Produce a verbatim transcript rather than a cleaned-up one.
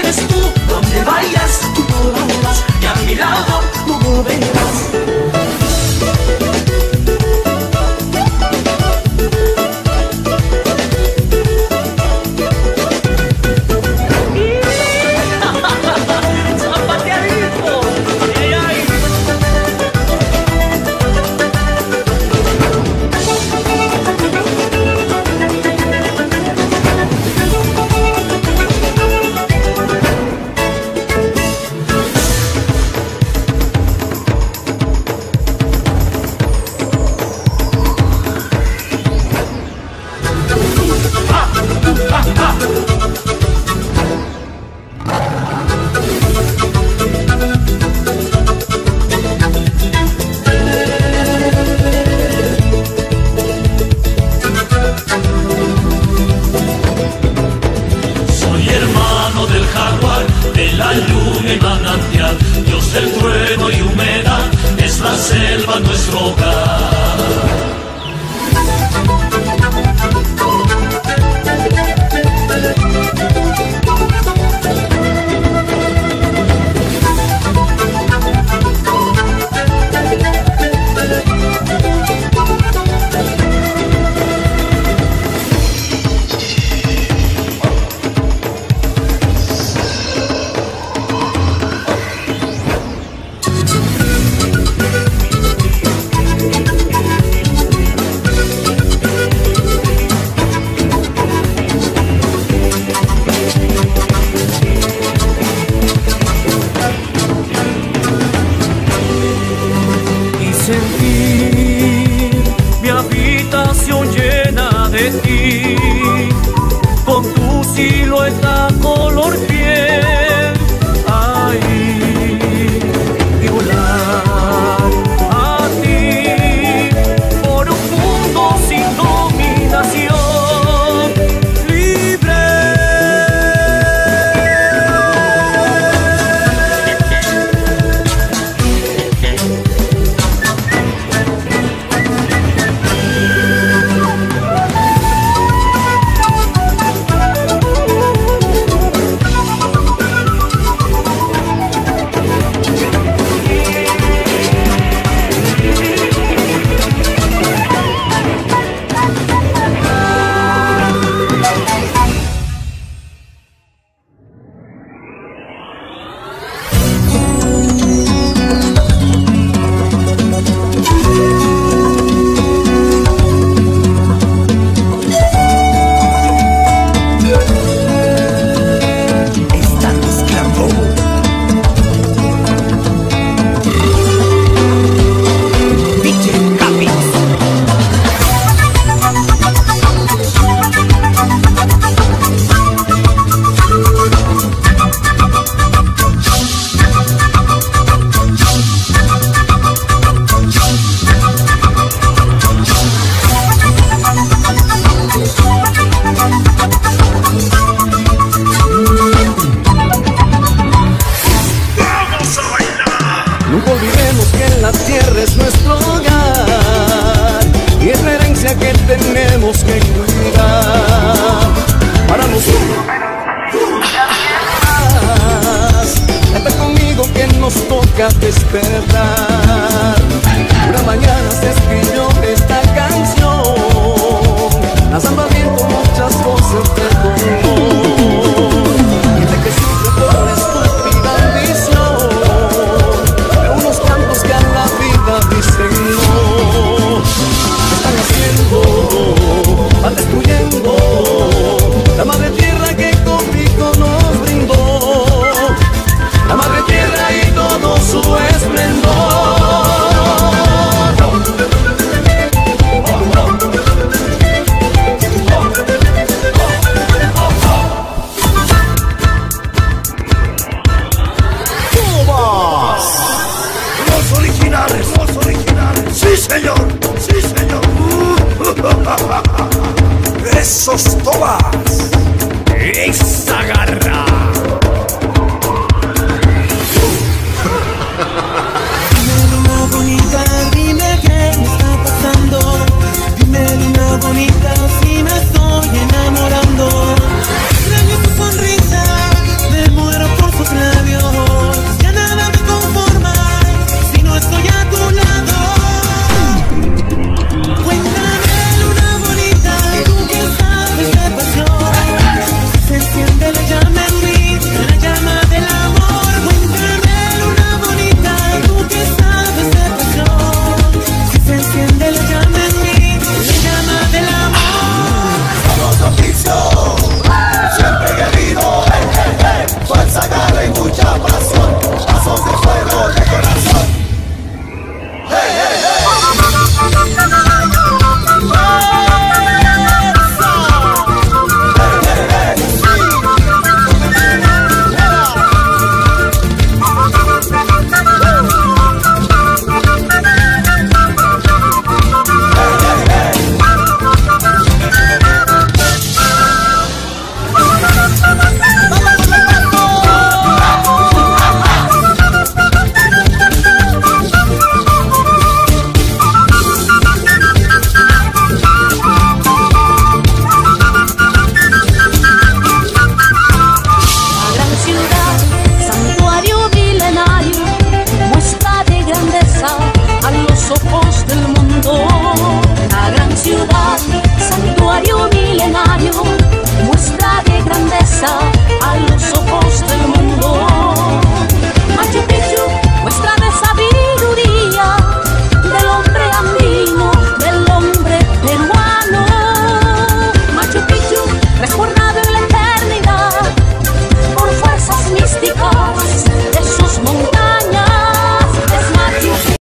eres tú. Donde vayas, tú volverás, y a mi lado tú volverás. Despertar. Una mañana se escribió esta canción, lanzando al viento muchas voces de dolor. Gente que sufre por estúpida ambición, de unos cantos que a la vida dicen no. Están haciendo, van destruyendo la madre tierra que conmigo nos brindó. La madre tierra y todo su esplendor. ¡Tobas! Los originales, los originales. Sí, señor, sí, señor. Esos Tobas. Esa garra. Dime qué me está pasando. Dime, luna bonita, si me estoy enamorando. Extraño tu sonrisa, me muero místico.